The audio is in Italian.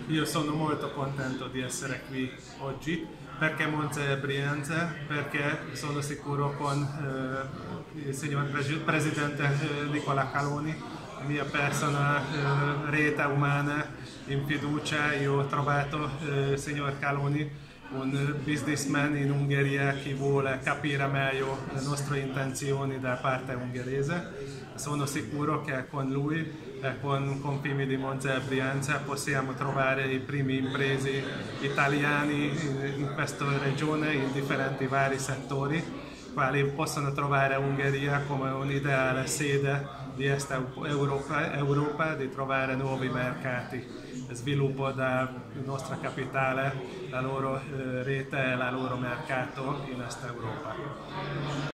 Io sono molto contento di essere qui oggi perché Monza è Brianza, perché sono sicuro con il signor Presidente Nicola Caloni, la mia persona rete umana in fiducia. Io ho trovato il signor Caloni un businessman in Ungheria che vuole capire meglio le nostre intenzioni da parte ungherese. Sono sicuro che con lui e con Confimi di Monza e Brianza possiamo trovare i primi imprese italiani in questa regione in differenti vari settori, quali possono trovare Ungheria come un'ideale sede di Est Europa, di trovare nuovi mercati, sviluppo della nostra capitale, la loro rete e il loro mercato in Est Europa.